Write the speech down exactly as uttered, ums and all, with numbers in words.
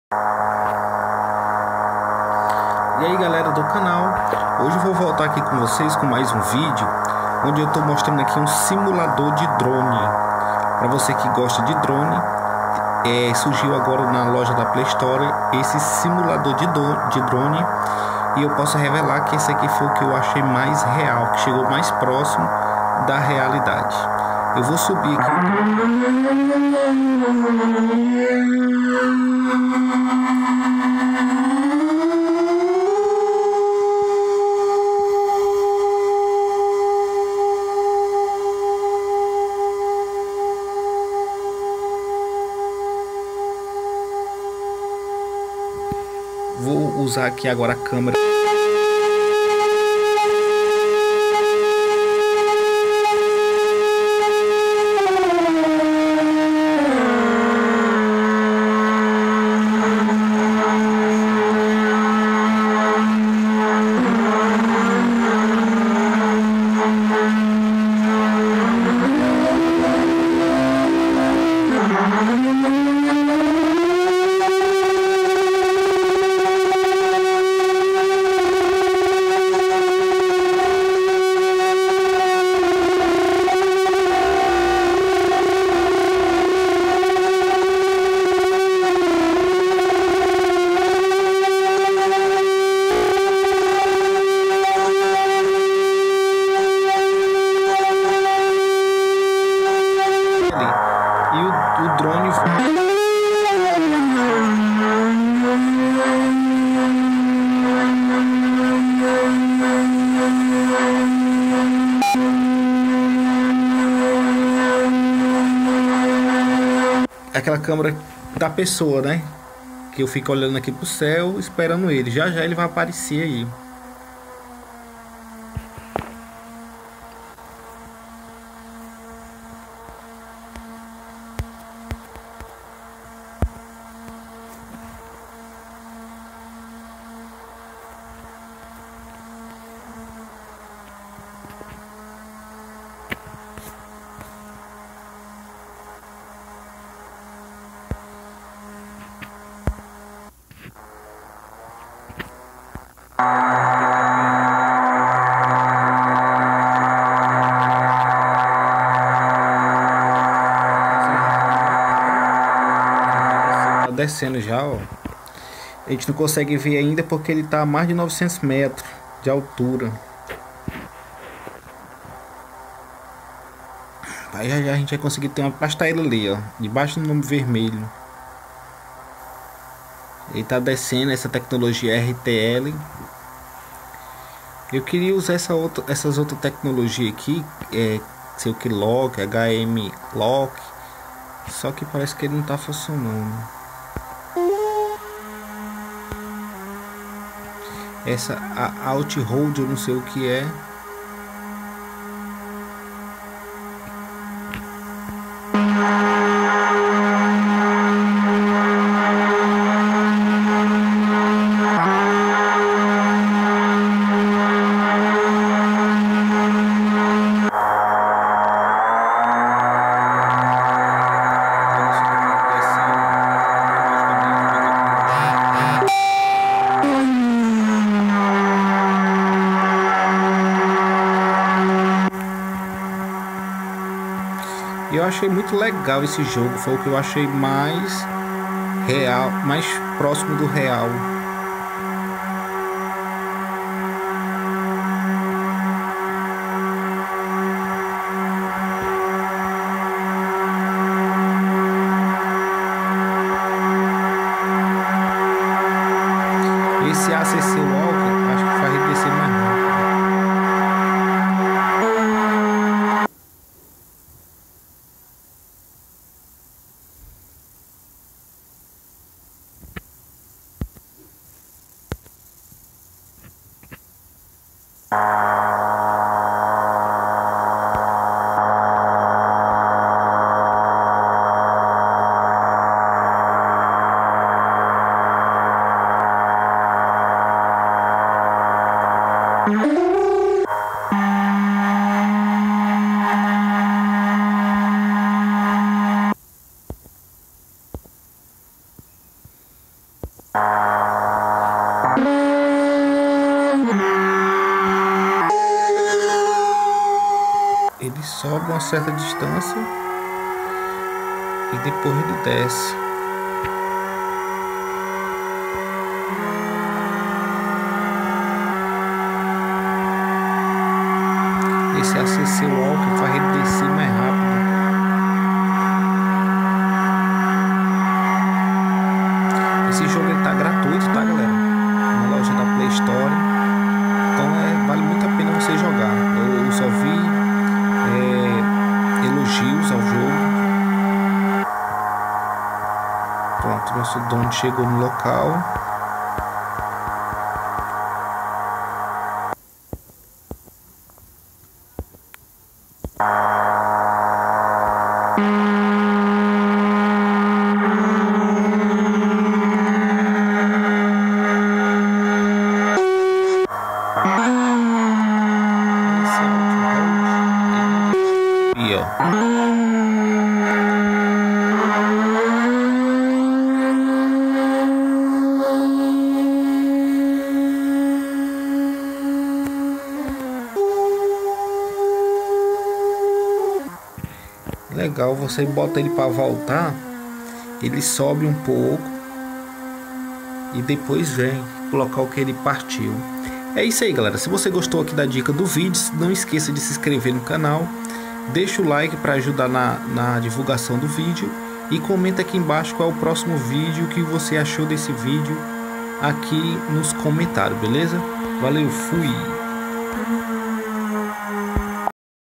E aí galera do canal, hoje eu vou voltar aqui com vocês com mais um vídeo onde eu estou mostrando aqui um simulador de drone. Para você que gosta de drone, é, surgiu agora na loja da Play Store esse simulador de, do, de drone. E eu posso revelar que esse aqui foi o que eu achei mais real, que chegou mais próximo da realidade. Eu vou subir aqui. Vou usar aqui agora a câmera. E o, o drone aquela câmera da pessoa, né? Que eu fico olhando aqui pro céu esperando ele. Já já ele vai aparecer aí. Tá descendo já, ó. A gente não consegue ver ainda porque ele tá a mais de novecentos metros de altura. Aí já, já a gente vai conseguir ter uma pasta ele ali, ó, debaixo do nome vermelho. Ele tá descendo essa tecnologia R T L. Eu queria usar essa outra, essas outras tecnologias aqui, é, sei o que lock, H M lock, só que parece que ele não tá funcionando. Essa a Alt Hold, eu não sei o que é. E eu achei muito legal esse jogo, foi o que eu achei mais real, mais próximo do real. Esse A C C Walk, acho que faz ele descer mais rápido. Ele sobe uma certa distância e depois ele desce. Esse A C C Walker faz ele descer mais rápido. Esse jogo ele tá gratuito, tá, galera? Na loja da Play Store. Então é, vale muito a pena você jogar. Eu, eu só vi é, elogios ao jogo. Pronto, nosso dono chegou no local. E ó. Legal, você bota ele para voltar, ele sobe um pouco e depois vem colocar o que ele partiu. É isso aí, galera. Se você gostou aqui da dica do vídeo, não esqueça de se inscrever no canal, deixa o like para ajudar na, na divulgação do vídeo e comenta aqui embaixo qual é o próximo vídeo, o que você achou desse vídeo aqui nos comentários, beleza? Valeu, fui!